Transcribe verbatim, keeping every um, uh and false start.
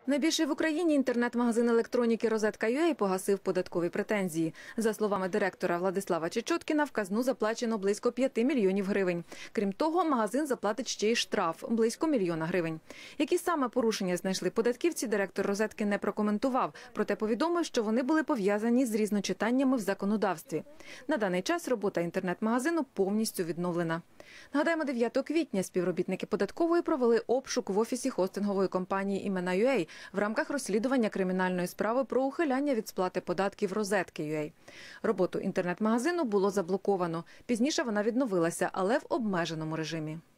Найбільший в Україні інтернет-магазин електроніки «Розетка.ua» погасив податкові претензії. За словами директора Владислава Чечоткіна, в казну заплачено близько п'яти мільйонів гривень. Крім того, магазин заплатить ще й штраф – близько мільйона гривень. Які саме порушення знайшли податківці, директор «Розетки» не прокоментував, проте повідомив, що вони були пов'язані з різночитаннями в законодавстві. На даний час робота інтернет-магазину повністю відновлена. Нагадаємо, дев'ятого квітня співробітники податкової провели обшук в офісі хостингової компанії «Імена.ua» в рамках розслідування кримінальної справи про ухиляння від сплати податків «Розетки.ua». Роботу інтернет-магазину було заблоковано. Пізніше вона відновилася, але в обмеженому режимі.